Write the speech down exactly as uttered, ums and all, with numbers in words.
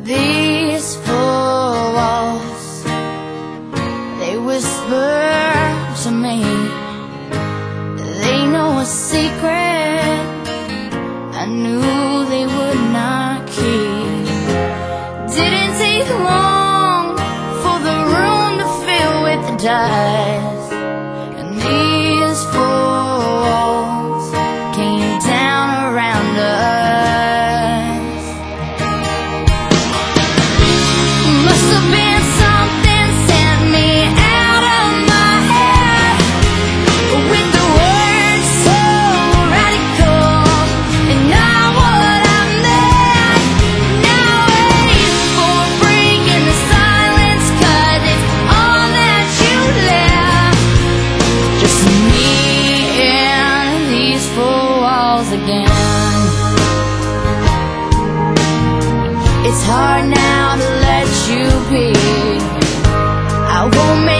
These four walls, they whisper to me. They know a secret I knew they would not keep. Didn't take long for the room to fill with the dust, and these four walls came down around us. Must have been something sent me out of my head, with the words so radical and not what I meant. Now wait for breaking the silence, 'cause it's all that you left. Just me and these four walls again. It's hard now to let you be. I won't make